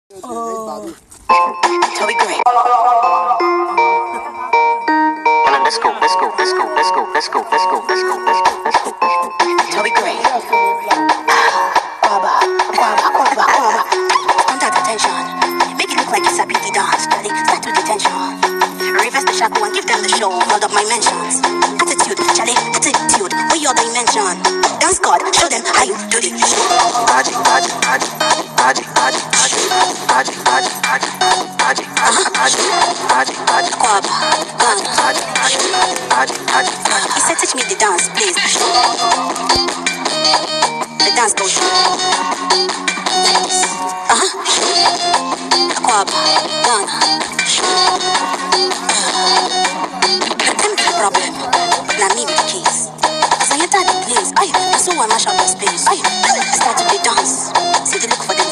Oh. Toby Gray. Let's go, let's go, let's go, let's go, let's go, let's go, let's go, let's go, let's go, let's go. Toby Gray. Stand at attention. Make it look like it's a BD dance, Charlie. Start with detention. Reverse the shackle and give them the show. Hold up my mentions. Attitude, Charlie, attitude. Where your dimension? Dance God, show them how you do the Aji, Aji, Aji, Aji, Aji, Aji, Aji, Aji, Aji, Aji, Aji, Aji, Aji, Quab, Aji, Aji, Aji, Aji, Aji. He said, teach me the dance, please. The dance goes like this. Quab, Ghana. Tell me the problem, not me with the keys. As I enter the place, I saw one mash up the space. I start to the dance, see the look for the